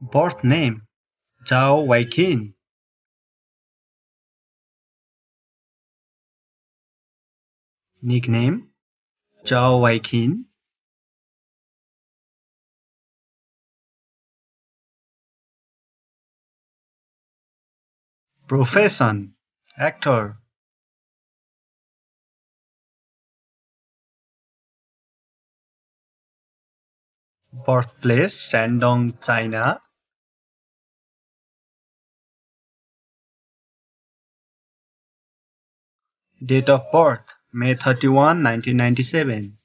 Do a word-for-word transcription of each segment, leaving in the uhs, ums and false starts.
Birth name Zhao Weiqin. Nickname Zhao Weiqin. Profession Actor. Birthplace Shandong, China. Date of birth May thirty-first, nineteen ninety-seven.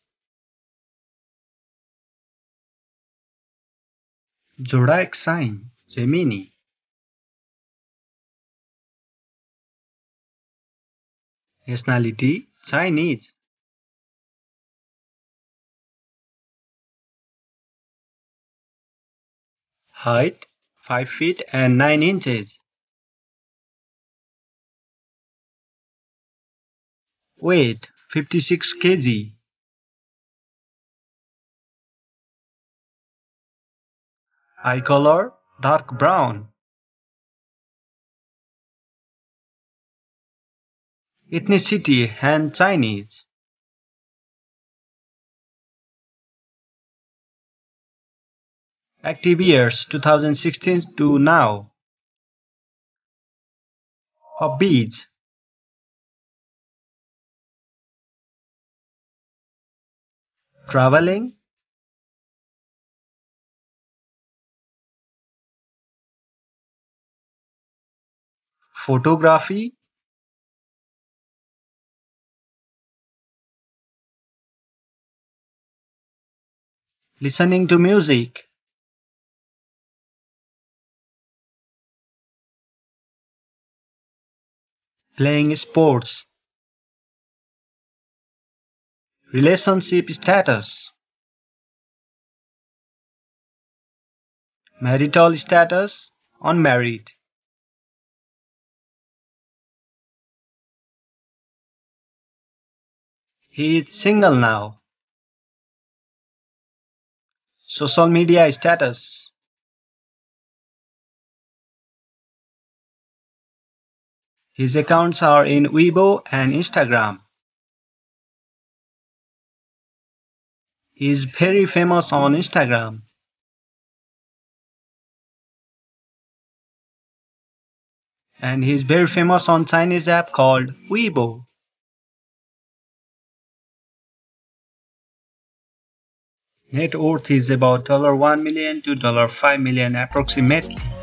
Zodiac sign Gemini. Nationality Chinese. Height five feet and nine inches. Weight fifty-six kilograms. Eye color dark brown. Ethnicity Han Chinese. Active years two thousand sixteen to now. Hobbies traveling, photography, listening to music, playing sports, relationship status, marital status, unmarried. He is single now. Social media status. His accounts are in Weibo and Instagram. He is very famous on Instagram. And he is very famous on Chinese app called Weibo. Net worth is about one million dollars to five million dollars approximately.